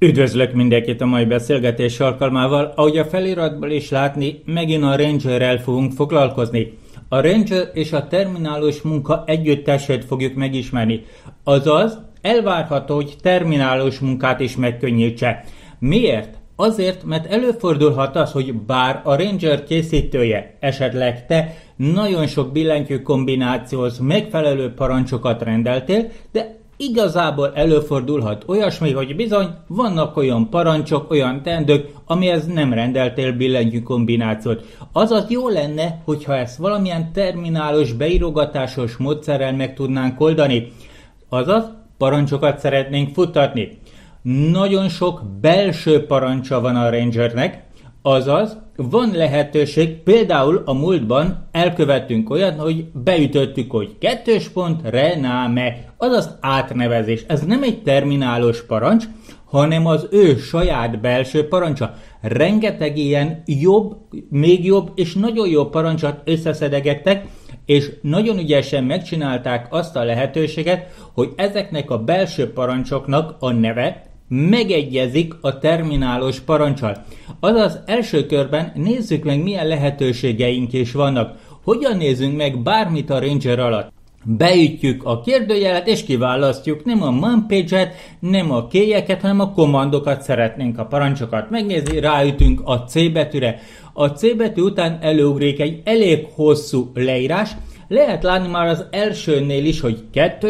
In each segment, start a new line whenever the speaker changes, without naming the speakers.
Üdvözlök mindenkit a mai beszélgetés alkalmával. Ahogy a feliratból is látni, megint a Rangerrel fogunk foglalkozni. A Ranger és a terminálós munka együttesét fogjuk megismerni. Azaz, elvárható, hogy terminálós munkát is megkönnyítse. Miért? Azért, mert előfordulhat az, hogy bár a Ranger készítője, esetleg te nagyon sok billentyű kombinációhoz megfelelő parancsokat rendeltél, de igazából előfordulhat olyasmi, hogy bizony vannak olyan parancsok, olyan teendők, amihez nem rendeltél billentyű kombinációt. Azaz jó lenne, hogyha ezt valamilyen terminálós, beírogatásos módszerrel meg tudnánk oldani. Azaz parancsokat szeretnénk futtatni. Nagyon sok belső parancsa van a Rangernek, azaz van lehetőség, például a múltban elkövettünk olyan, hogy beütöttük, hogy rename, azaz átnevezés. Ez nem egy terminálós parancs, hanem az ő saját belső parancsa. Rengeteg ilyen jobb, még jobb és nagyon jó parancsot összeszedegettek, és nagyon ügyesen megcsinálták azt a lehetőséget, hogy ezeknek a belső parancsoknak a neve megegyezik a terminálós parancsal. Azaz első körben nézzük meg, milyen lehetőségeink is vannak. Hogyan nézzünk meg bármit a Ranger alatt? Beütjük a kérdőjelet és kiválasztjuk nem a man page-et, nem a kélyeket, hanem a kommandokat szeretnénk a parancsokat megnézni, ráütünk a C betűre. A C betű után előugrik egy elég hosszú leírás. Lehet látni már az elsőnél is, hogy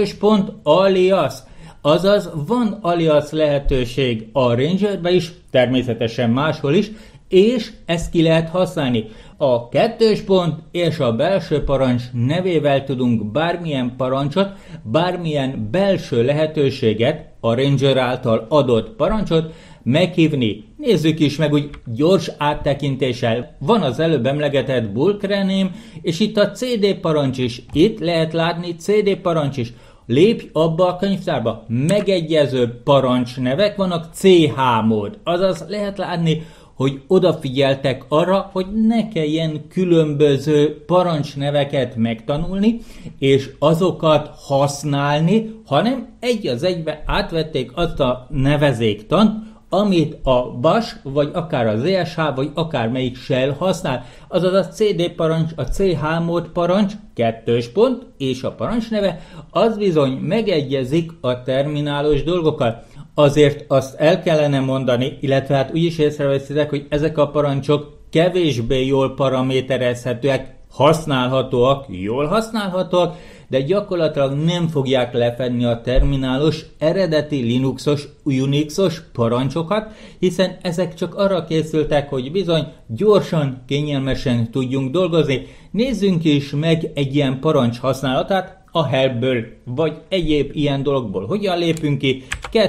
alias. Azaz van alias lehetőség a Rangerbe is, természetesen máshol is, és ezt ki lehet használni. A kettős pont és a belső parancs nevével tudunk bármilyen parancsot, bármilyen belső lehetőséget, a Ranger által adott parancsot meghívni. Nézzük is meg úgy gyors áttekintéssel. Van az előbb emlegetett bulk rename, és itt a CD parancs is. Itt lehet látni CD parancs is. Lépj abba a könyvtárba. Megegyező parancsnevek vannak, CH mód. Azaz lehet látni, hogy odafigyeltek arra, hogy ne kelljen különböző parancsneveket megtanulni, és azokat használni, hanem egy az egybe átvették azt a nevezéktant, amit a bash, vagy akár a ZSH, vagy akár melyik shell használ. Azaz a CD parancs, a CH mód parancs, kettős pont, és a parancsneve, az bizony megegyezik a terminálós dolgokkal. Azért azt el kellene mondani, illetve hát úgy is észreveszitek, hogy ezek a parancsok kevésbé jól paraméterezhetőek, használhatóak, jól használhatóak, de gyakorlatilag nem fogják lefedni a terminálós, eredeti Linuxos, Unixos parancsokat, hiszen ezek csak arra készültek, hogy bizony gyorsan, kényelmesen tudjunk dolgozni. Nézzünk is meg egy ilyen parancs használatát a helpből, vagy egyéb ilyen dologból. Hogyan lépünk ki?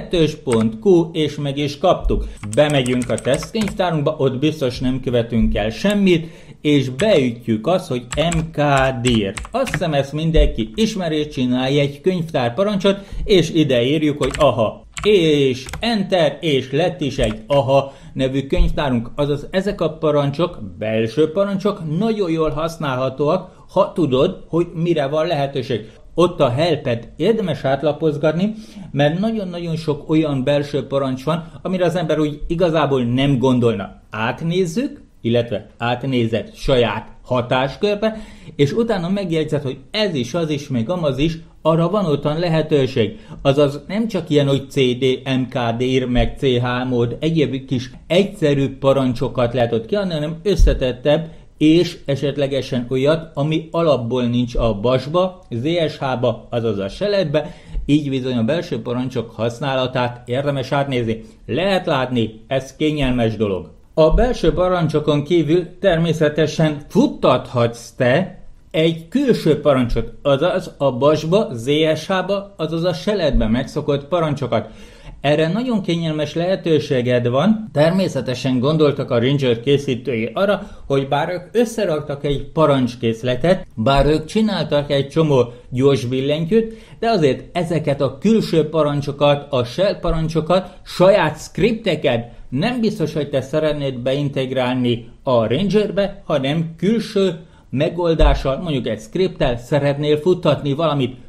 Q és meg is kaptuk. Bemegyünk a tesztkönyvtárunkba, ott biztos nem követünk el semmit, és beütjük azt, hogy mkdir. Azt hiszem ezt mindenki ismeri, csinálj egy könyvtár parancsot, és ide írjuk, hogy aha. És enter, és lett is egy aha nevű könyvtárunk. Azaz ezek a parancsok, belső parancsok nagyon jól használhatóak, ha tudod, hogy mire van lehetőség. Ott a helpet érdemes átlapozgatni, mert nagyon-nagyon sok olyan belső parancs van, amire az ember úgy igazából nem gondolna. Átnézzük, illetve átnézed saját hatáskörbe, és utána megjegyzed, hogy ez is, az is, meg amaz is, arra van ottan lehetőség. Azaz nem csak ilyen, hogy CD, mkdir, meg ch mód, egyéb kis egyszerű parancsokat lehet ott kiadni, hanem összetettebb, és esetlegesen olyat, ami alapból nincs a bashba, ZSH-ba, azaz a shellbe, így bizony a belső parancsok használatát érdemes átnézni. Lehet látni, ez kényelmes dolog. A belső parancsokon kívül természetesen futtathatsz te egy külső parancsot, azaz a bashba, ZSH-ba, azaz a shellbe megszokott parancsokat. Erre nagyon kényelmes lehetőséged van, természetesen gondoltak a Ranger készítői arra, hogy bár ők összeraktak egy parancskészletet, bár ők csináltak egy csomó gyors billentyűt, de azért ezeket a külső parancsokat, a shell parancsokat, saját scripteket nem biztos, hogy te szeretnéd beintegrálni a Rangerbe, hanem külső megoldással, mondjuk egy scripttel szeretnél futtatni valamit.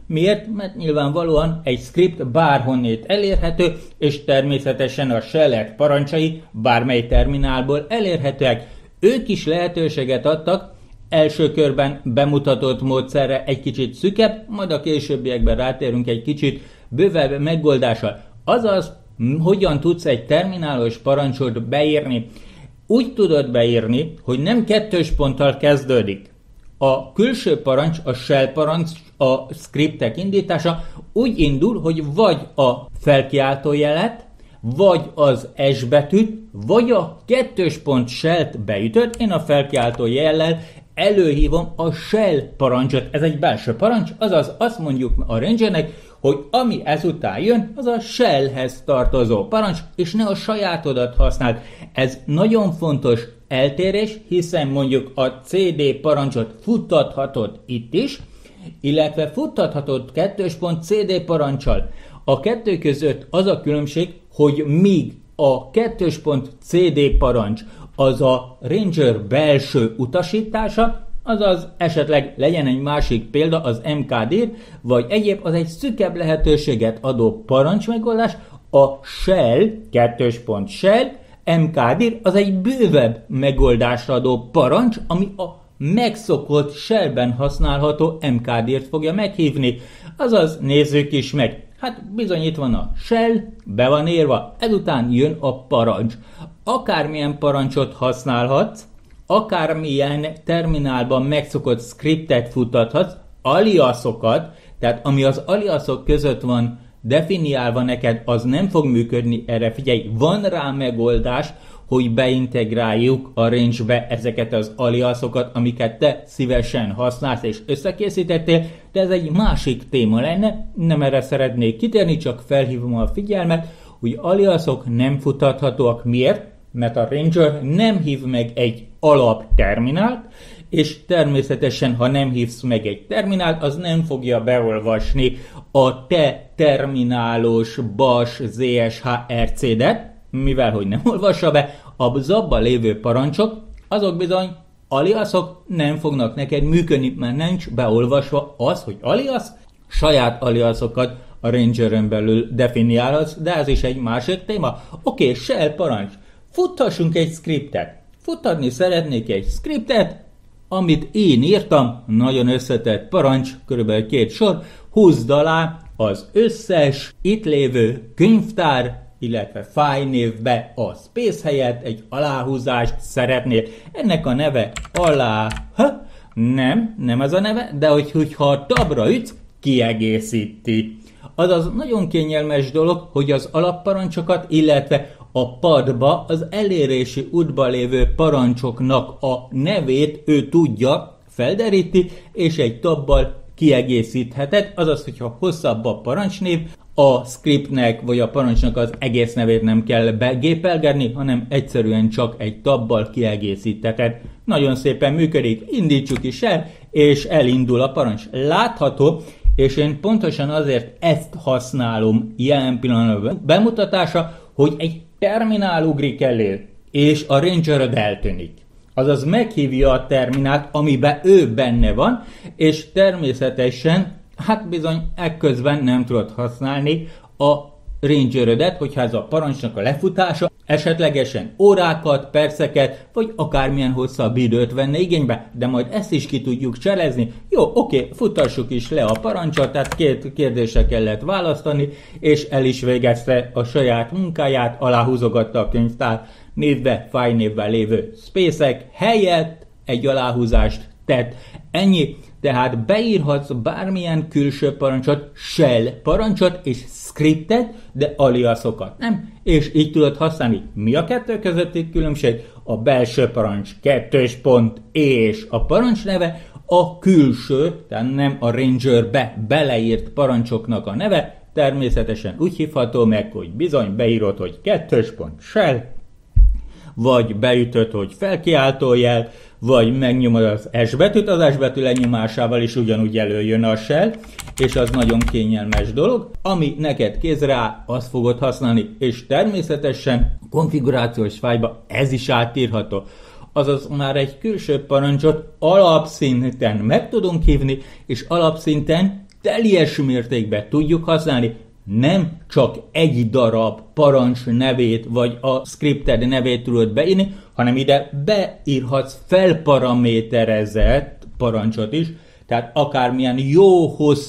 Miért? Mert nyilvánvalóan egy script bárhonnét elérhető, és természetesen a shell parancsai bármely terminálból elérhetőek. Ők is lehetőséget adtak első körben bemutatott módszerre egy kicsit szükebb, majd a későbbiekben rátérünk egy kicsit bővebb megoldással. Azaz, hogyan tudsz egy terminálos parancsot beírni? Úgy tudod beírni, hogy nem kettős ponttal kezdődik. A külső parancs, a shell parancs, a scriptek indítása úgy indul, hogy vagy a felkiáltójelet, vagy az S betűt, vagy a kettős pont shell-t beütöd. Én a felkiáltó jellel előhívom a shell parancsot. Ez egy belső parancs, azaz azt mondjuk a rangernek, hogy ami ezután jön, az a shellhez tartozó parancs, és ne a sajátodat használd. Ez nagyon fontos eltérés, hiszen mondjuk a CD parancsot futtathatod itt is, illetve futtathatod kettős pont CD parancsal. A kettő között az a különbség, hogy míg a kettős pont CD parancs az a Ranger belső utasítása, azaz esetleg legyen egy másik példa, az MKDIR, vagy egyéb, az egy szűkebb lehetőséget adó parancsmegoldás, a shell, kettős pont shell, MKDIR, az egy bővebb megoldásra adó parancs, ami a megszokott shellben használható MKDIR-t fogja meghívni. Azaz nézzük is meg. Hát bizony itt van a shell, be van írva, ezután jön a parancs. Akármilyen parancsot használhatsz, akármilyen terminálban megszokott scriptet futtathatsz, aliasokat, tehát ami az aliasok között van definiálva neked, az nem fog működni, erre figyelj, van rá megoldás, hogy beintegráljuk a range-be ezeket az aliasokat, amiket te szívesen használsz és összekészítettél, de ez egy másik téma lenne, nem erre szeretnék kitérni, csak felhívom a figyelmet, hogy aliasok nem futtathatóak. Miért? Mert a Ranger nem hív meg egy alapterminált, és természetesen, ha nem hívsz meg egy terminált, az nem fogja beolvasni a te terminálos bash zsh rcd-et, mivel hogy nem olvassa be, az abban lévő parancsok, azok bizony aliasok nem fognak neked működni, mert nincs beolvasva az, hogy alias, saját aliasokat a Rangeren belül definiálhatsz, de ez is egy másik téma. Oké, shell parancs. Futtassunk egy scriptet. Futtatni szeretnék egy scriptet, amit én írtam, nagyon összetett parancs, körülbelül 2 sor, húzd alá az összes itt lévő könyvtár, illetve fájlnévbe a space helyett egy aláhúzást szeretnél. Ennek a neve nem ez a neve, de hogyha a tabra ütsz, kiegészíti. Azaz nagyon kényelmes dolog, hogy az alapparancsokat, illetve a padba az elérési útba lévő parancsoknak a nevét ő tudja, felderíti, és egy tabbal kiegészítheted, azaz, hogyha hosszabb a parancsnév, a scriptnek vagy a parancsnak az egész nevét nem kell begépelgetni, hanem egyszerűen csak egy tabbal kiegészítheted. Nagyon szépen működik, indítsuk is el, és elindul a parancs. Látható, és én pontosan azért ezt használom jelen pillanatban bemutatása, hogy egy terminál ugrik elé, és a Rangered eltűnik. Azaz meghívja a terminált, amiben ő benne van, és természetesen, hát bizony ekközben nem tudod használni a Rangeredet, hogyha ez a parancsnak a lefutása esetlegesen órákat, perceket, vagy akármilyen hosszabb időt venne igénybe, de majd ezt is ki tudjuk cselezni. Jó, oké, futtassuk is le a parancsot, tehát 2 kérdésre kellett választani, és el is végezte a saját munkáját, aláhúzogatta a könyvtár névbe, fájlnévben lévő spacek helyett egy aláhúzást tett. Ennyi. Tehát beírhatsz bármilyen külső parancsot, shell parancsot és scriptet, de aliasokat nem, és így tudod használni. Mi a kettő közötti különbség? A belső parancs kettős pont és a parancs neve, a külső, tehát nem a Rangerbe beleírt parancsoknak a neve, természetesen úgy hívható meg, hogy bizony beírod, hogy kettős pont shell, vagy beütöd, hogy felkiáltójel, vagy megnyomod az S betűt, az S betű lenyomásával is ugyanúgy előjön a shell, és az nagyon kényelmes dolog. Ami neked kézre áll, azt fogod használni, és természetesen konfigurációs fájlba ez is átírható. Azaz már egy külső parancsot alapszinten meg tudunk hívni, és alapszinten teljes mértékben tudjuk használni, nem csak egy darab parancs nevét vagy a scripted nevét tudod beírni, hanem ide beírhatsz felparaméterezett parancsot is, tehát akármilyen jó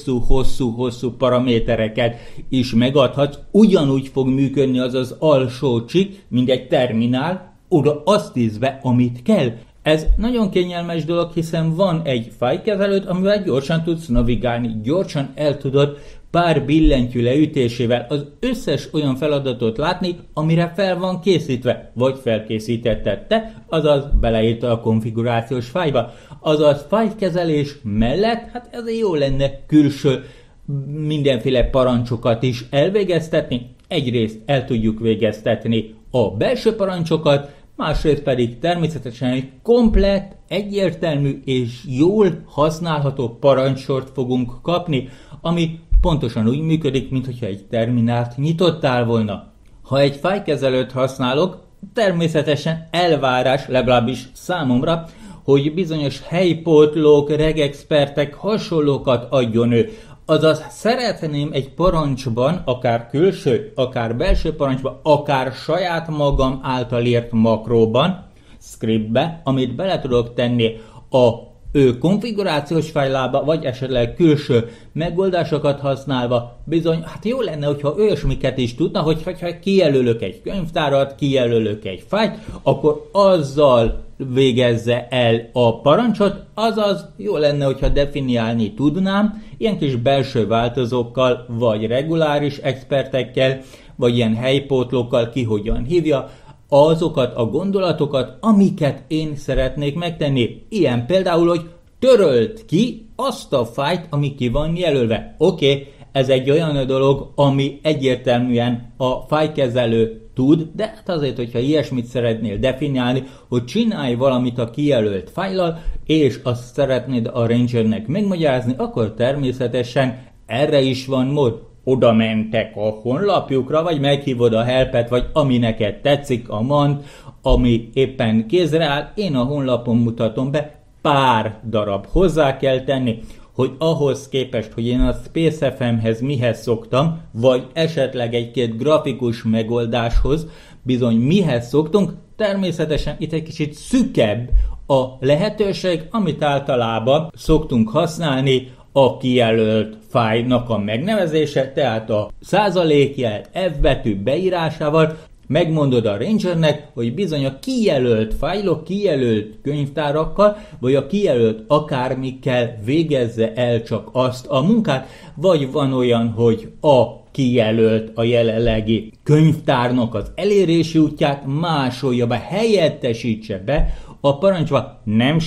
hosszú paramétereket is megadhatsz, ugyanúgy fog működni az az alsó csík, mint egy terminál, oda azt ízve, amit kell. Ez nagyon kényelmes dolog, hiszen van egy fájlkezelőd, amivel gyorsan tudsz navigálni, gyorsan el tudod pár billentyű leütésével az összes olyan feladatot látni, amire fel van készítve, vagy felkészítetted te, azaz beleírta a konfigurációs fájlba. Azaz fájlkezelés mellett, hát ez jó lenne külső mindenféle parancsokat is elvégeztetni. Egyrészt el tudjuk végeztetni a belső parancsokat, másrészt pedig természetesen egy komplett, egyértelmű és jól használható parancsort fogunk kapni, ami pontosan úgy működik, mintha egy terminált nyitottál volna. Ha egy fájlkezelőt használok, természetesen elvárás, legalábbis számomra, hogy bizonyos helypótlók, regexpertek hasonlókat adjon ő. Azaz szeretném egy parancsban, akár külső, akár belső parancsban, akár saját magam által írt makróban, scriptbe, amit bele tudok tenni a konfigurációs fájlába, vagy esetleg külső megoldásokat használva, bizony, hát jó lenne, hogyha olyasmiket is tudna, hogyha kijelölök egy könyvtárat, kijelölök egy fájlt, akkor azzal végezze el a parancsot, azaz jó lenne, hogyha definiálni tudnám, ilyen kis belső változókkal, vagy reguláris expertekkel, vagy ilyen helypótlókkal, ki hogyan hívja, azokat a gondolatokat, amiket én szeretnék megtenni. Ilyen például, hogy törölt ki azt a fájlt, ami ki van jelölve. Oké, ez egy olyan dolog, ami egyértelműen a fájlkezelő tud, de hát azért, hogyha ilyesmit szeretnél definiálni, hogy csinálj valamit a kijelölt fájllal, és azt szeretnéd a Rangernek megmagyarázni, akkor természetesen erre is van mód. Oda mentek a honlapjukra, vagy meghívod a helpet, vagy ami neked tetszik, a mant, ami éppen kézre áll, én a honlapon mutatom be, pár darab hozzá kell tenni, hogy ahhoz képest, hogy én a SpaceFM-hez mihez szoktam, vagy esetleg egy-két grafikus megoldáshoz, bizony mihez szoktunk, természetesen itt egy kicsit szükebb a lehetőség, amit általában szoktunk használni, a kijelölt fájlnak a megnevezése, tehát a százalékjel F betű beírásával megmondod a Rangernek, hogy bizony a kijelölt fájlok, kijelölt könyvtárakkal, vagy a kijelölt akármikkel végezze el csak azt a munkát, vagy van olyan, hogy a kijelölt a jelenlegi könyvtárnak az elérési útját másolja be, helyettesítse be a parancsba.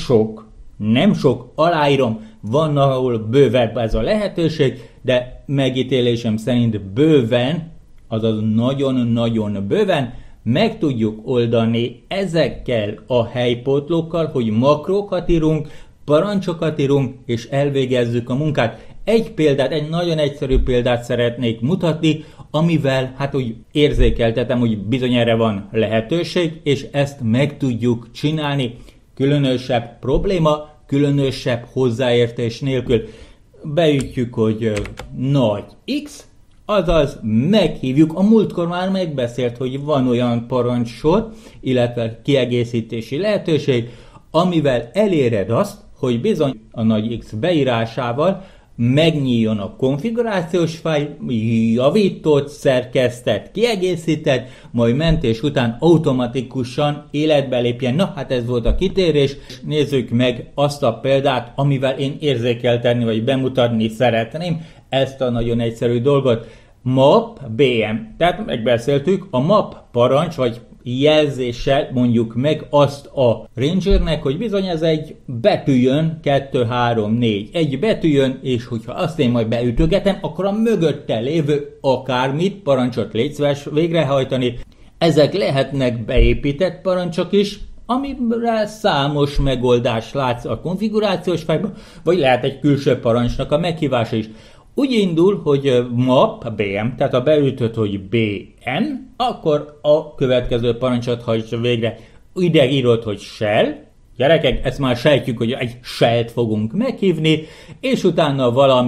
Nem sok, aláírom, van, ahol bővebb ez a lehetőség, de megítélésem szerint bőven, azaz nagyon-nagyon bőven meg tudjuk oldani ezekkel a helypótlókkal, hogy makrókat írunk, parancsokat írunk, és elvégezzük a munkát. Egy nagyon egyszerű példát szeretnék mutatni, amivel hát úgy érzékeltetem, hogy bizony erre van lehetőség, és ezt meg tudjuk csinálni. Különösebb probléma, különösebb hozzáértés nélkül. Beütjük, hogy nagy X, azaz meghívjuk, a múltkor már megbeszélt, hogy van olyan parancsor, illetve kiegészítési lehetőség, amivel eléred azt, hogy bizony a nagy X beírásával megnyíljon a konfigurációs fájl, javított, szerkesztett, kiegészített, majd mentés után automatikusan életbe lépjen. Na, hát ez volt a kitérés. Nézzük meg azt a példát, amivel én érzékeltetni vagy bemutatni szeretném ezt a nagyon egyszerű dolgot. Map BM. Tehát megbeszéltük, a map parancs, vagy jelzéssel mondjuk meg azt a Rangernek, hogy bizony ez egy betűjön, 2, 3, 4. Egy betűjön, és hogyha azt én majd beütögetem, akkor a mögötte lévő akármit, parancsot légy szíves végrehajtani. Ezek lehetnek beépített parancsok is, amire számos megoldás látsz a konfigurációs fájlban, vagy lehet egy külső parancsnak a meghívása is. Úgy indul, hogy map, BM, tehát ha beütöd, hogy BM, akkor a következő parancsot hajtsa végre. Ide írod, hogy shell. Gyerekek, ezt már sejtjük, hogy egy shellt fogunk meghívni, és utána valamit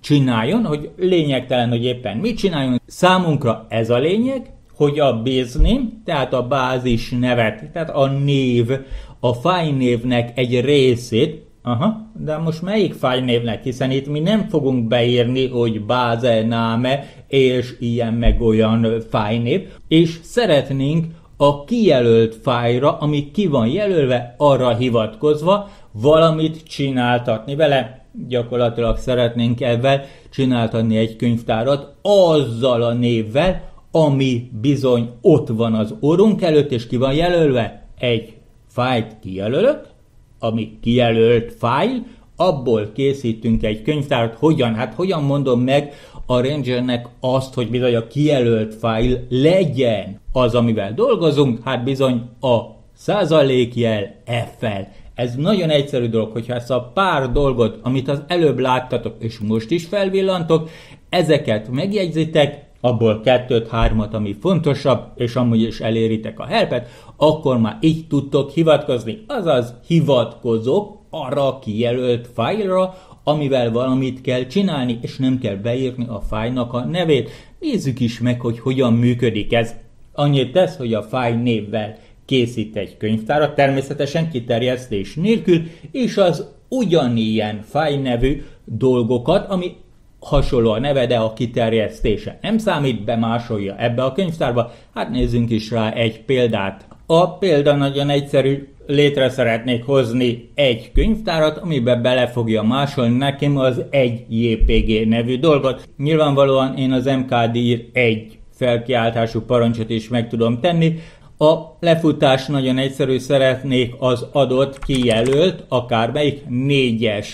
csináljon, hogy lényegtelen, hogy éppen mit csináljon. Számunkra ez a lényeg, hogy a business, tehát a bázis nevet, tehát a név, a fájlnévnek egy részét, de most melyik fájlnévnek, hiszen itt mi nem fogunk beírni, hogy bázename és ilyen meg olyan fájlnév, és szeretnénk a kijelölt fájlra, ami ki van jelölve, arra hivatkozva valamit csináltatni vele. Gyakorlatilag szeretnénk ebben csináltatni egy könyvtárat azzal a névvel, ami bizony ott van az orrunk előtt, és ki van jelölve. Egy fájlt kijelölök, ami kijelölt fájl, abból készítünk egy könyvtárat. Hogyan? Hát hogyan mondom meg a Rangernek azt, hogy bizony a kijelölt fájl legyen az, amivel dolgozunk? Hát bizony a százalékjel F-fel. Ez nagyon egyszerű dolog, hogyha ezt a pár dolgot, amit az előbb láttatok, és most is felvillantok, ezeket megjegyzitek, abból 2-3, ami fontosabb, és amúgy is eléritek a helpet, akkor már így tudtok hivatkozni. Azaz hivatkozok arra a kijelölt fájlra, amivel valamit kell csinálni, és nem kell beírni a fájlnak a nevét. Nézzük is meg, hogy hogyan működik ez. Annyit tesz, hogy a fájl névvel készít egy könyvtárat, természetesen kiterjesztés nélkül, és az ugyanilyen fájlnevű dolgokat, ami hasonló a neve, de a kiterjesztése nem számít, bemásolja ebbe a könyvtárba. Hát nézzünk is rá egy példát. A példa nagyon egyszerű, létre szeretnék hozni egy könyvtárat, amiben bele fogja másolni nekem az egy JPG nevű dolgot. Nyilvánvalóan én az mkdir egy felkiáltású parancsot is meg tudom tenni. A lefutás nagyon egyszerű, szeretnék az adott kijelölt, akármelyik 4-es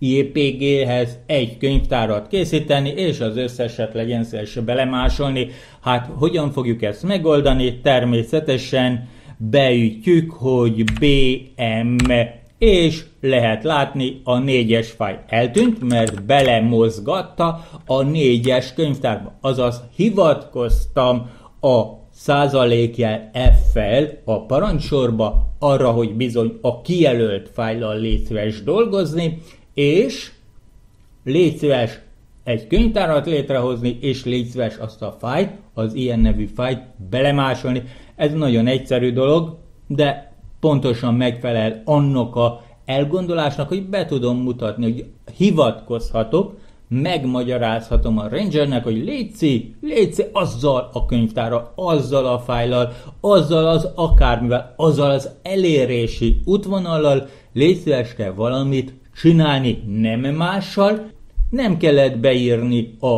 JPG-hez egy könyvtárat készíteni, és az összeset legyen szíves belemásolni. Hát hogyan fogjuk ezt megoldani? Természetesen beütjük, hogy BM, és lehet látni, a 4-es fájl eltűnt, mert belemozgatta a 4-es könyvtárba. Azaz hivatkoztam a százalékjel F-fel a parancsorba arra, hogy bizony a kijelölt fájllal légy szíves dolgozni, és légy szíves egy könyvtárat létrehozni, és légy szíves azt a fájlt, az ilyen nevű fájlt belemásolni. Ez nagyon egyszerű dolog, de pontosan megfelel annak a elgondolásnak, hogy be tudom mutatni, hogy hivatkozhatok, megmagyarázhatom a Rangernek, hogy légy azzal a könyvtárral, azzal a fájllal, azzal az akármivel, azzal az elérési útvonallal, légy szíves kell valamit csinálni, nem mással, nem kellett beírni a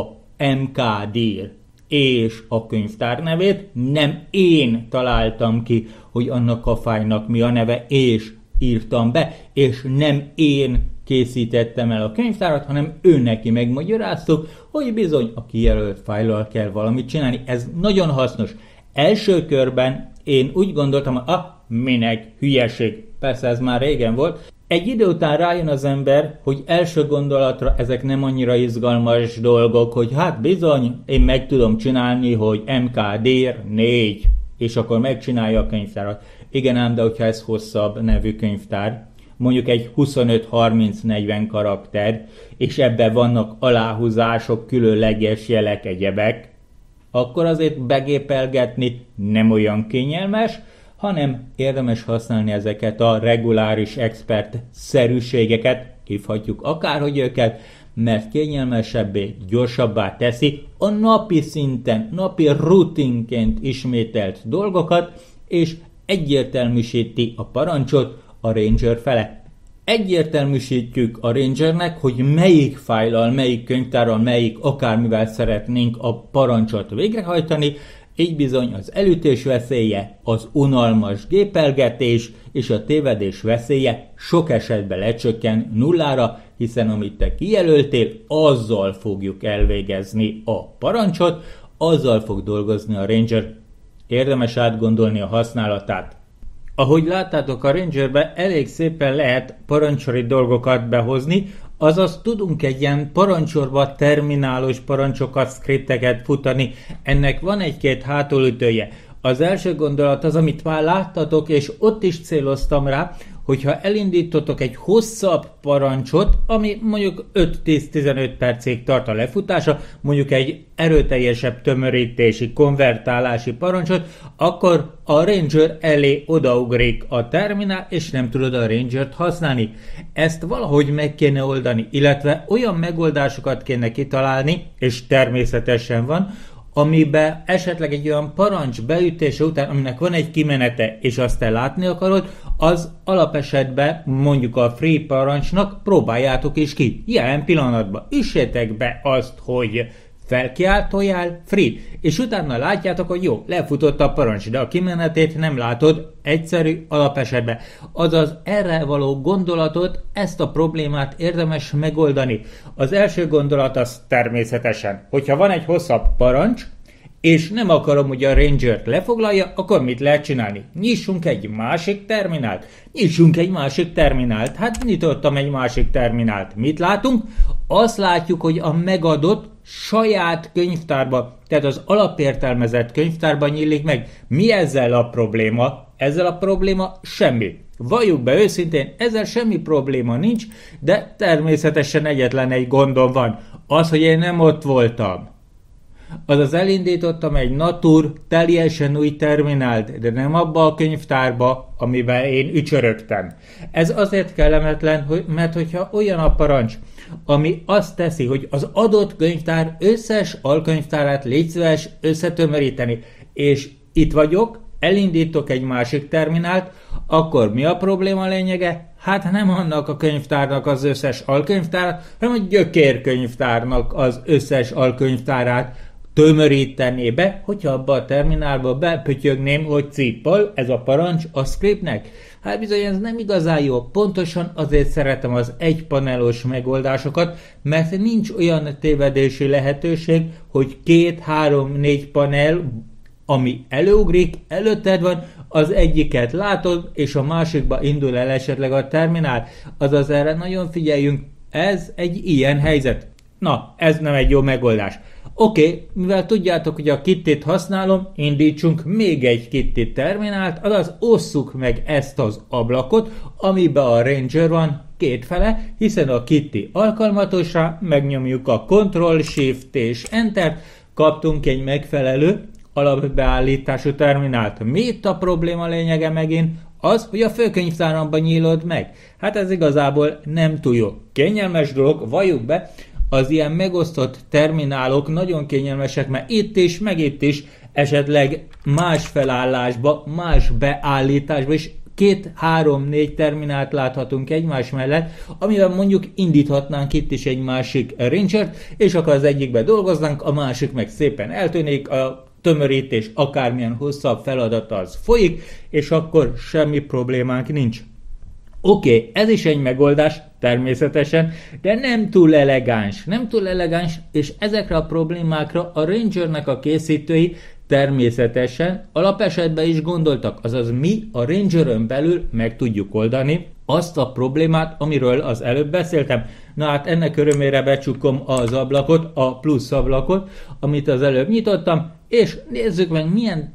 mkdir és a könyvtár nevét, nem én találtam ki, hogy annak a fájlnak mi a neve, és írtam be, és nem én készítettem el a könyvtárat, hanem ő neki megmagyaráztuk, hogy bizony a kijelölt fájllal kell valamit csinálni. Ez nagyon hasznos. Első körben én úgy gondoltam, hogy minek hülyeség. Persze ez már régen volt. Egy idő után rájön az ember, hogy első gondolatra ezek nem annyira izgalmas dolgok, hogy hát bizony, én meg tudom csinálni, hogy mkdir 4, és akkor megcsinálja a könyvtárat. Igen ám, de hogyha ez hosszabb nevű könyvtár, mondjuk egy 25-30-40 karakter, és ebben vannak aláhúzások, különleges jelek, egyebek, akkor azért begépelgetni nem olyan kényelmes, hanem érdemes használni ezeket a reguláris expert szerűségeket, hívhatjuk akárhogy őket, mert kényelmesebbé, gyorsabbá teszi a napi szinten, napi rutinként ismételt dolgokat, és egyértelműsíti a parancsot a Ranger fele. Egyértelműsítjük a Rangernek, hogy melyik fájllal, melyik könyvtárral, melyik akármivel szeretnénk a parancsot végrehajtani, így bizony az elütés veszélye, az unalmas gépelgetés és a tévedés veszélye sok esetben lecsökken nullára, hiszen amit te kijelöltél, azzal fogjuk elvégezni a parancsot, azzal fog dolgozni a Ranger. Érdemes átgondolni a használatát. Ahogy láttátok, a Rangerbe elég szépen lehet parancsori dolgokat behozni, azaz tudunk egy ilyen parancsorba terminálos parancsokat, skripteket futani. Ennek van egy-két hátulütője. Az első gondolat az, amit már láttatok, és ott is céloztam rá, hogyha elindítotok egy hosszabb parancsot, ami mondjuk 5-10-15 percig tart a lefutása, mondjuk egy erőteljesebb tömörítési, konvertálási parancsot, akkor a Ranger elé odaugrik a terminál, és nem tudod a Rangert használni. Ezt valahogy meg kéne oldani, illetve olyan megoldásokat kéne kitalálni, és természetesen van, amiben esetleg egy olyan parancs beütése után, aminek van egy kimenete, és azt te látni akarod, az alapesetben mondjuk a free parancsnak próbáljátok is ki. Jelen pillanatban üssétek be azt, hogy felkiáltójál free, és utána látjátok, hogy jó, lefutott a parancs, de a kimenetét nem látod, egyszerű alapesetben. Azaz erre való gondolatot, ezt a problémát érdemes megoldani. Az első gondolat az természetesen, hogyha van egy hosszabb parancs, és nem akarom, hogy a Rangert lefoglalja, akkor mit lehet csinálni? Nyissunk egy másik terminált. Hát nyitottam egy másik terminált. Mit látunk? Azt látjuk, hogy a megadott saját könyvtárba, tehát az alapértelmezett könyvtárban nyílik meg. Mi ezzel a probléma? Ezzel a probléma semmi. Valljuk be őszintén, ezzel semmi probléma nincs, de természetesen egyetlen egy gondom van. Az, hogy én nem ott voltam. Azaz elindítottam egy natur, teljesen új terminált, de nem abba a könyvtárba, amiben én ücsörögtem. Ez azért kellemetlen, mert hogyha olyan a parancs, ami azt teszi, hogy az adott könyvtár összes alkönyvtárát légy szíves összetömöríteni, és itt vagyok, elindítok egy másik terminált, akkor mi a probléma lényege? Hát nem annak a könyvtárnak az összes alkönyvtárát, hanem a gyökérkönyvtárnak az összes alkönyvtárát tömörítené be, hogyha abba a terminálba bepötyögném, hogy cippal, ez a parancs a scriptnek. Hát bizony ez nem igazán jó, pontosan azért szeretem az egypanelos megoldásokat, mert nincs olyan tévedési lehetőség, hogy 2, 3, 4 panel, ami előugrik, előtted van, az egyiket látod, és a másikba indul el esetleg a terminál. Azaz erre nagyon figyeljünk, ez egy ilyen helyzet. Na, ez nem egy jó megoldás. Oké, mivel tudjátok, hogy a kittit használom, indítsunk még egy kittit terminált, azaz osszuk meg ezt az ablakot, amiben a Ranger van kétfele, hiszen a kitti alkalmatosra megnyomjuk a Ctrl-Shift és Enter, kaptunk egy megfelelő alapbeállítású terminált. Mi itt a probléma lényege megint? Az, hogy a főkönyvtáramban nyílod meg. Hát ez igazából nem túl jó. Kényelmes dolog, valljuk be, az ilyen megosztott terminálok nagyon kényelmesek, mert itt is, meg itt is esetleg más felállásba, más beállításba is 2, 3, 4 terminált láthatunk egymás mellett, amivel mondjuk indíthatnánk itt is egy másik Rangert, és akkor az egyikbe dolgoznánk, a másik meg szépen eltűnik, a tömörítés akármilyen hosszabb feladat az folyik, és akkor semmi problémánk nincs. Oké, ez is egy megoldás, természetesen, de nem túl elegáns, és ezekre a problémákra a Rangernek a készítői természetesen alapesetben is gondoltak, azaz mi a Rangeren belül meg tudjuk oldani azt a problémát, amiről az előbb beszéltem. Na hát ennek örömére becsukom az ablakot, a plusz ablakot, amit az előbb nyitottam, és nézzük meg milyen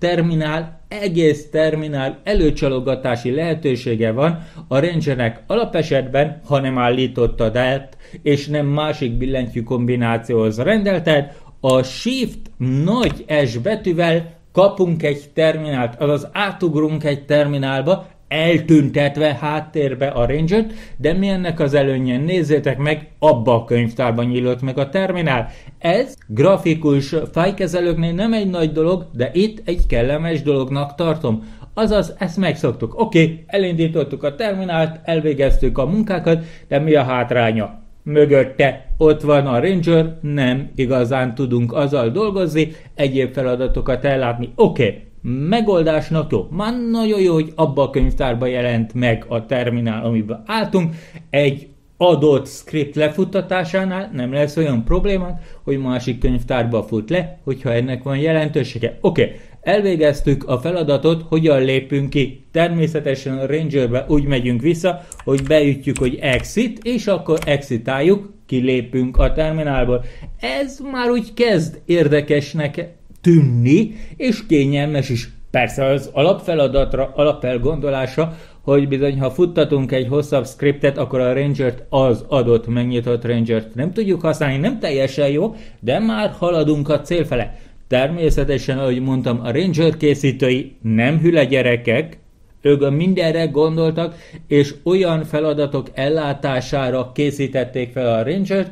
egész terminál előcsalogatási lehetősége van a Rangernek alapesetben, ha nem állítottad át, és nem másik billentyű kombinációhoz rendelted, a Shift nagy S betűvel kapunk egy terminált, azaz átugrunk egy terminálba, eltüntetve háttérbe a Rangert, de mi ennek az előnye? Nézzétek meg, abba a könyvtárban nyílt meg a terminál. Ez grafikus fájlkezelőknél nem egy nagy dolog, de itt egy kellemes dolognak tartom. Azaz, ezt megszoktuk. Oké, elindítottuk a terminált, elvégeztük a munkákat, de mi a hátránya? Mögötte ott van a Ranger, nem igazán tudunk azzal dolgozni, egyéb feladatokat ellátni. Oké, megoldásnak jó. Már nagyon jó, hogy abba a könyvtárba jelent meg a terminál, amiben álltunk. Egy adott script lefuttatásánál nem lesz olyan problémánk, hogy másik könyvtárba fut le, hogyha ennek van jelentősége. Oké, elvégeztük a feladatot, hogyan lépünk ki. Természetesen a Rangerbe úgy megyünk vissza, hogy beütjük, hogy exit, és akkor exitáljuk, kilépünk a terminálból. Ez már úgy kezd érdekesnek tűnni, és kényelmes is. Persze az alapfeladatra, alapelgondolása, hogy bizony ha futtatunk egy hosszabb scriptet, akkor a Rangert, az adott megnyitott Rangert nem tudjuk használni, nem teljesen jó, de már haladunk a cél fele. Természetesen, ahogy mondtam, a Ranger készítői nem hüle gyerekek, ők mindenre gondoltak, és olyan feladatok ellátására készítették fel a Rangert,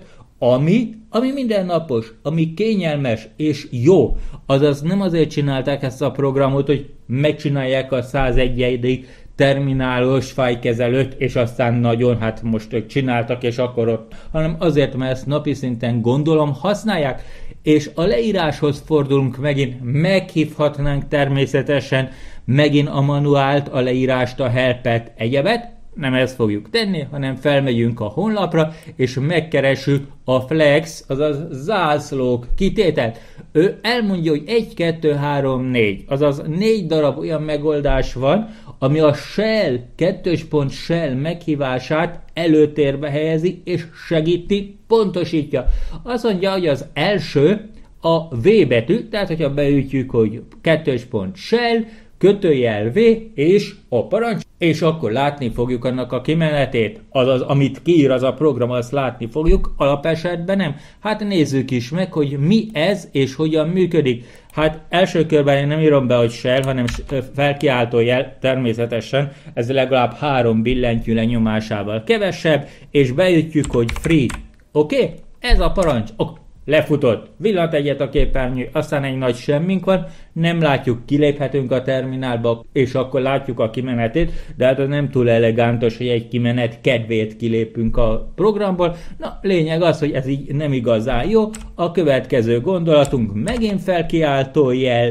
ami mindennapos, ami kényelmes és jó. Azaz nem azért csinálták ezt a programot, hogy megcsinálják a 101. terminálos fájlkezelőt, és aztán nagyon, hát most ők csináltak, és akkor ott, hanem azért, mert ezt napi szinten gondolom használják, és a leíráshoz fordulunk megint, meghívhatnánk természetesen megint a manuált, a leírást, a helpet, egyebet, nem ezt fogjuk tenni, hanem felmegyünk a honlapra, és megkeressük a flex, azaz zászlók kitételt. Ő elmondja, hogy 1, 2, 3, 4, azaz 4 darab olyan megoldás van, ami a shell, 2.shell meghívását előtérbe helyezi, és segíti, pontosítja. Azt mondja, hogy az első a V betű, tehát hogyha beütjük, hogy 2.shell, kötőjel V és a parancs, és akkor látni fogjuk annak a kimenetét, azaz amit kiír az a program, azt látni fogjuk, alapesetben nem. Hát nézzük is meg, hogy mi ez és hogyan működik. Hát első körben én nem írom be, hogy shell, hanem felkiáltójel, természetesen, ez legalább 3 billentyű lenyomásával kevesebb, és beütjük, hogy free. Oké? Ez a parancs. Lefutott, villant egyet a képernyő, aztán egy nagy semmink van, nem látjuk, kiléphetünk a terminálba, és akkor látjuk a kimenetét, de hát az nem túl elegántos, hogy egy kimenet kedvét kilépünk a programból. Na, lényeg az, hogy ez így nem igazán jó. A következő gondolatunk megint felkiáltójel,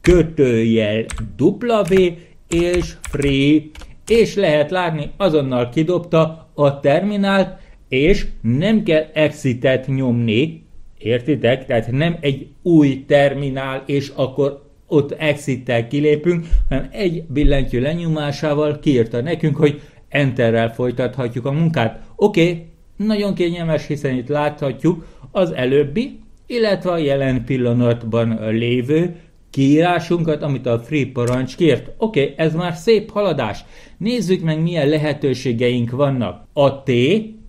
kötőjel, W és free, és lehet látni, azonnal kidobta a terminált, és nem kell exitet nyomni, értitek? Tehát nem egy új terminál, és akkor ott exit-tel kilépünk, hanem egy billentyű lenyomásával kiírta nekünk, hogy enterrel folytathatjuk a munkát. Oké, nagyon kényelmes, hiszen itt láthatjuk az előbbi, illetve a jelen pillanatban lévő kiírásunkat, amit a free parancs kért. Oké, ez már szép haladás. Nézzük meg, milyen lehetőségeink vannak. A T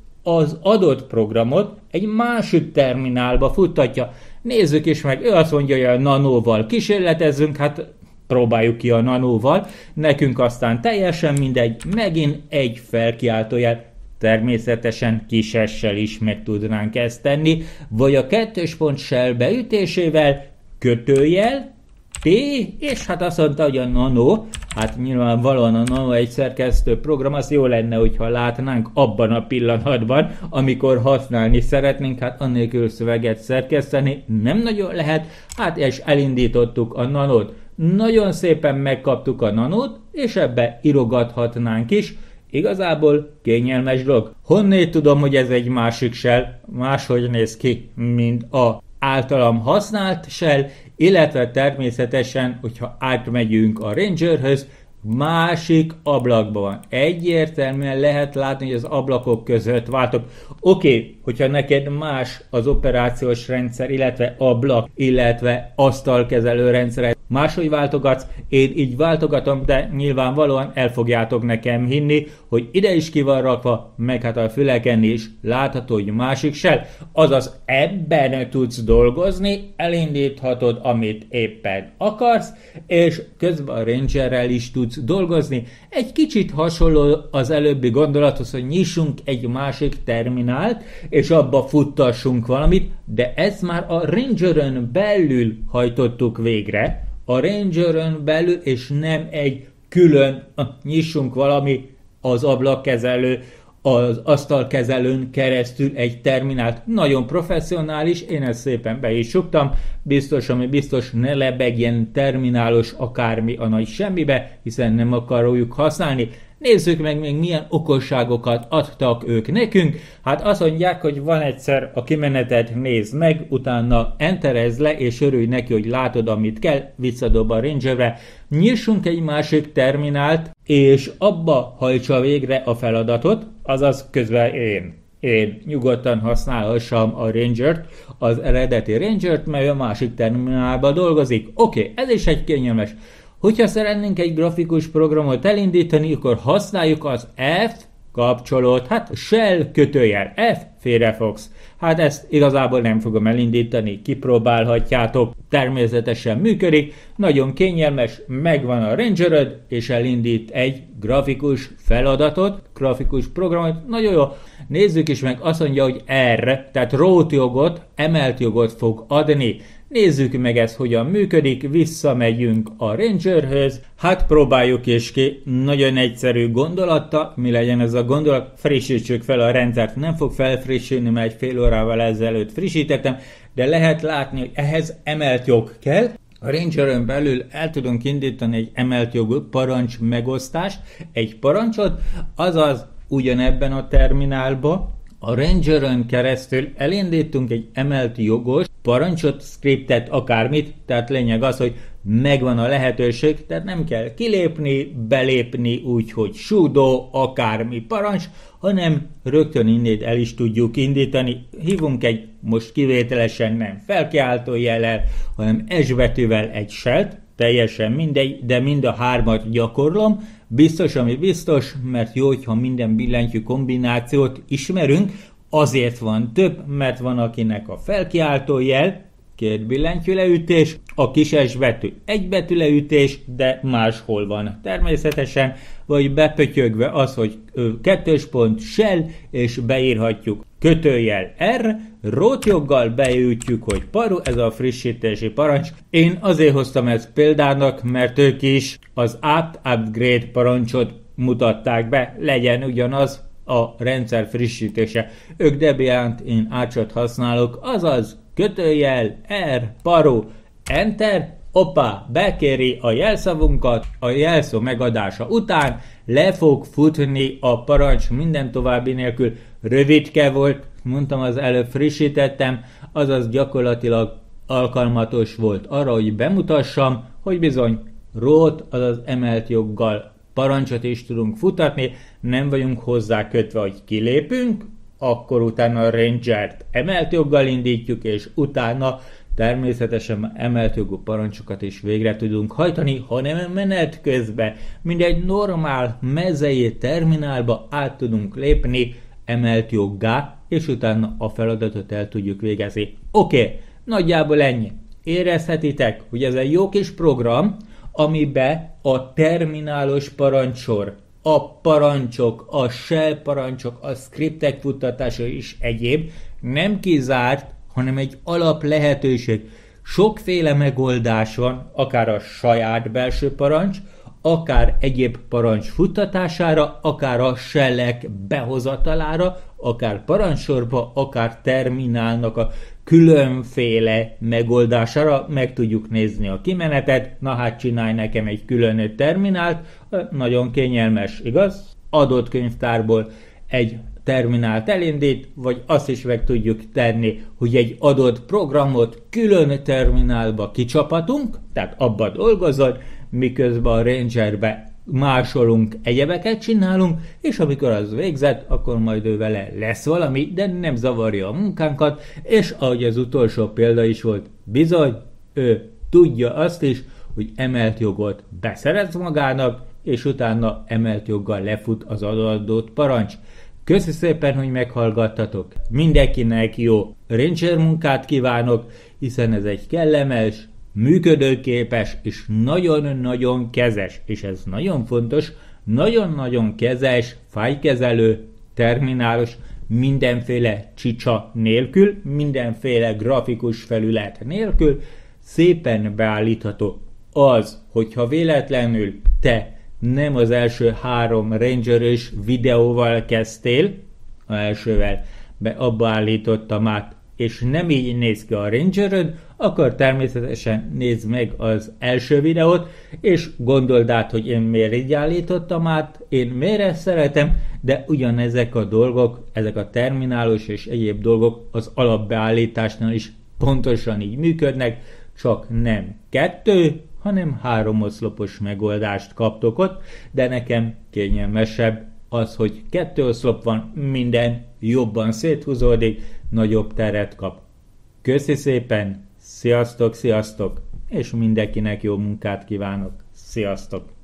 az adott programot egy másik terminálba futtatja. Nézzük is meg, ő azt mondja, hogy a nanóval kísérletezzünk, hát próbáljuk ki a nanóval, nekünk aztán teljesen mindegy, megint egy felkiáltójel, természetesen kis S-sel is meg tudnánk ezt tenni, vagy a 2.shell beütésével, kötőjel, T, és hát azt mondta, hogy a nano, hát nyilvánvalóan a nano egy szerkesztő program, az jó lenne, hogyha látnánk abban a pillanatban, amikor használni szeretnénk, hát annélkül szöveget szerkeszteni nem nagyon lehet, hát és elindítottuk a nanót. Nagyon szépen megkaptuk a nanót, és ebbe írogathatnánk is, igazából kényelmes dolog. Honnét tudom, hogy ez egy másik shell, máshogy néz ki, mint a általam használt shell, illetve természetesen, hogyha átmegyünk a Rangerhöz, másik ablakban van. Egyértelműen lehet látni, hogy az ablakok között váltok. Oké, hogyha neked más az operációs rendszer, illetve ablak, illetve asztalkezelő rendszer, máshogy váltogatsz, én így váltogatom, de nyilvánvalóan el fogjátok nekem hinni, hogy ide is ki van rakva, meg hát a füleken is látható, hogy másik shell. Azaz ebben tudsz dolgozni, elindíthatod, amit éppen akarsz, és közben a Rangerrel is tudsz dolgozni. Egy kicsit hasonló az előbbi gondolathoz, hogy nyissunk egy másik terminált, és abba futtassunk valamit, de ezt már a Rangerön belül hajtottuk végre, a Rangerön belül, és nem egy külön nyissunk valami az ablakkezelő, az asztalkezelőn keresztül egy terminált. Nagyon professzionális, én ezt szépen be is suktam, biztos, ami biztos, ne lebegjen terminálos akármi a nagy semmibe, hiszen nem akarjuk használni. Nézzük meg még milyen okosságokat adtak ők nekünk. Hát azt mondják, hogy van egyszer a kimenetet nézd meg, utána enterezd le, és örülj neki, hogy látod, amit kell, visszadob a Rangerre. Nyissunk egy másik terminált, és abba hajtsa végre a feladatot, azaz közben én nyugodtan használhassam a Rangert, az eredeti Rangert, mert a másik terminálban dolgozik. Oké, ez is egy kényelmes. Hogyha szeretnénk egy grafikus programot elindítani, akkor használjuk az F kapcsolót, hát shell kötőjel F Firefox. Hát ezt igazából nem fogom elindítani, kipróbálhatjátok, természetesen működik, nagyon kényelmes, megvan a Rangeröd, és elindít egy grafikus feladatot, grafikus programot, nagyon jó. Nézzük is meg, azt mondja, hogy R, tehát rót jogot, emelt jogot fog adni. Nézzük meg ezt, hogyan működik, visszamegyünk a Rangerhöz, hát próbáljuk is ki, nagyon egyszerű gondolata, mi legyen ez a gondolat, frissítsük fel a rendszert, nem fog felfrissülni, mert egy fél órával ezelőtt frissítettem, de lehet látni, hogy ehhez emelt jog kell. A Rangeren belül el tudunk indítani egy emelt jogú parancs megosztást, egy parancsot, azaz ugyanebben a terminálba, a Rangeren keresztül elindítunk egy emelt jogos parancsot, scriptet, akármit, tehát lényeg az, hogy megvan a lehetőség, tehát nem kell kilépni, belépni úgy, hogy sudo, akármi parancs, hanem rögtön innét el is tudjuk indítani. Hívunk egy, most kivételesen nem felkiáltó jellel, hanem S betűvel egy shellt, teljesen mindegy, de mind a hármat gyakorlom. Biztos, ami biztos, mert jó, hogyha minden billentyű kombinációt ismerünk, azért van több, mert van akinek a felkiáltó jel, 2 billentyű leütés, a kis S betű 1 betű leütés, de máshol van természetesen, vagy bepötyögve az, hogy 2 pont shell, és beírhatjuk kötőjel R, rótjoggal beütjük, hogy paru, ez a frissítési parancs. Én azért hoztam ezt példának, mert ők is az apt upgrade parancsot mutatták be, legyen ugyanaz a rendszer frissítése. Ők Debian-t, én Arch-ot használok, azaz kötőjel R, paru, enter, opa, bekéri a jelszavunkat, a jelszó megadása után le fog futni a parancs minden további nélkül. Rövidke volt, mondtam, az előbb frissítettem, azaz gyakorlatilag alkalmatos volt arra, hogy bemutassam, hogy bizony rót, azaz emelt joggal parancsot is tudunk futatni, nem vagyunk hozzá kötve, hogy kilépünk, akkor utána a Rangert emelt joggal indítjuk, és utána természetesen emelt jogú parancsokat is végre tudunk hajtani, hanem menet közben, mint egy normál mezei terminálba át tudunk lépni emelt joggá, és utána a feladatot el tudjuk végezni. Oké, nagyjából ennyi. Érezhetitek, hogy ez egy jó kis program, amiben a terminálos parancsor, a parancsok, a shell parancsok, a scriptek futtatása és egyéb nem kizárt, hanem egy alap lehetőség. Sokféle megoldás van, akár a saját belső parancs, akár egyéb parancs futtatására, akár a shellek behozatalára, akár parancsorba, akár terminálnak a különféle megoldására, meg tudjuk nézni a kimenetet, na hát csinálj nekem egy külön terminált, nagyon kényelmes, igaz? Adott könyvtárból egy terminált elindít, vagy azt is meg tudjuk tenni, hogy egy adott programot külön terminálba kicsapatunk, tehát abba dolgozod, miközben a Rangerbe másolunk, egyebeket csinálunk, és amikor az végzett, akkor majd ő vele lesz valami, de nem zavarja a munkánkat, és ahogy az utolsó példa is volt, bizony, ő tudja azt is, hogy emelt jogot beszerez magának, és utána emelt joggal lefut az adott parancs. Köszi szépen, hogy meghallgattatok. Mindenkinek jó Ranger munkát kívánok, hiszen ez egy kellemes, működőképes és nagyon-nagyon kezes, és ez nagyon fontos, nagyon-nagyon kezes, fájlkezelő, terminálos, mindenféle csicsa nélkül, mindenféle grafikus felület nélkül, szépen beállítható. Az, hogyha véletlenül te nem az első 3 Ranger-ös videóval kezdtél, az elsővel abba állítottam át, és nem így néz ki a Rangeröd, akkor természetesen nézd meg az első videót, és gondold át, hogy én miért így állítottam át, én miért ezt szeretem, de ugyanezek a dolgok, ezek a terminálos és egyéb dolgok az alapbeállításnál is pontosan így működnek, csak nem 2, hanem 3 oszlopos megoldást kaptok ott, de nekem kényelmesebb az, hogy 2 oszlop van, minden jobban széthúzódik, nagyobb teret kap. Köszi szépen, sziasztok, és mindenkinek jó munkát kívánok. Sziasztok!